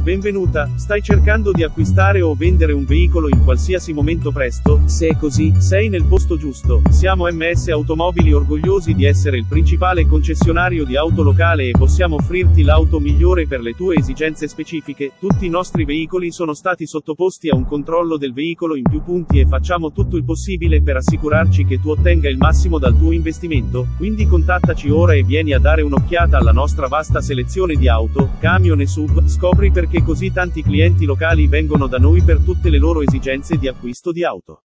Benvenuta, stai cercando di acquistare o vendere un veicolo in qualsiasi momento presto? Se è così, sei nel posto giusto. Siamo MS Automobili, orgogliosi di essere il principale concessionario di auto locale e possiamo offrirti l'auto migliore per le tue esigenze specifiche. Tutti i nostri veicoli sono stati sottoposti a un controllo del veicolo in più punti e facciamo tutto il possibile per assicurarci che tu ottenga il massimo dal tuo investimento. Quindi contattaci ora e vieni a dare un'occhiata alla nostra vasta selezione di auto, camion e SUV. Scopri perché così tanti clienti locali vengono da noi per tutte le loro esigenze di acquisto di auto.